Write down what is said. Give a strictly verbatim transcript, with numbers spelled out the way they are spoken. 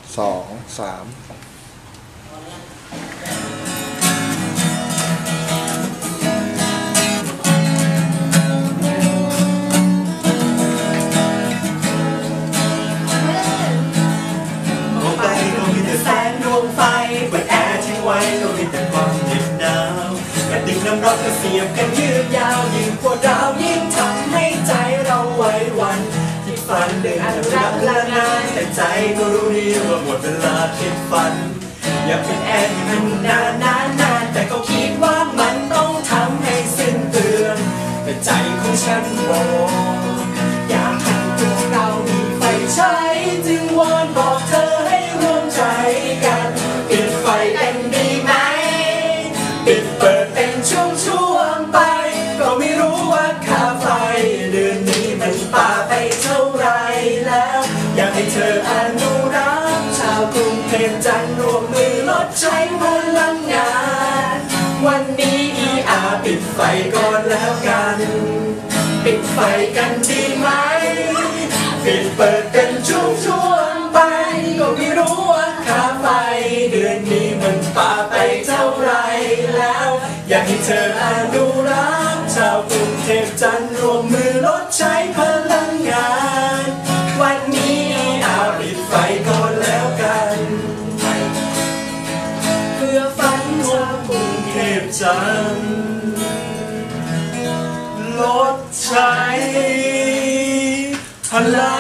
สองสามมองไปก็มีแต่แสงดวงไฟเปิดแอร์ทิ้งไว้ก็มีแต่ความเหน็บหนาวกระติกน้ำร้อนก็เสียบกันยืดยาวยิ่งปวดร้าวยิ่งทำให้ใจเราไว้วันที่ฝันเรื่องอนุรักษ์ละนานแต่ใจก็รู้ดีว่าหมดเวลาคิดฝันอยากเป็นแอร์ที่มันนานนานนานแต่ก็คิดว่ามันต้องทำให้สิ้นเปลืองแต่ใจของฉันบอกอยากให้ตัวเรามีไฟใช้จึงวอนบอกเธอให้ร่วมใจกันปิดไฟกันดีไหมปิดเปิดเป็นช่วงๆไปก็ไม่รู้ว่าค่าไฟเดือนนี้มันป่าไปเท่าไรแล้วอยากให้เธออนุรักษ์ชาวกรุงเทพจันทร์ร่วมมือลดใช้พลังงานวันนี้ อี อาร์ ปิดไฟก่อนแล้วกันปิดไฟกันดีไหมปิดเปิดเป็นช่วงๆไปก็ไม่รู้ว่าค่าไฟเดือนนี้มันป่าไปเท่าไรแล้วอยากให้เธออนุรักษ์ชาวกรุงเทพจันทร์ร่วมมือลดใช้พลังงานวันนี้ อี อาร์ ปิดไฟก่อนแล้วกันเพื่อฝันชาวกรุงเทพจันทร์ลดใช้พลัง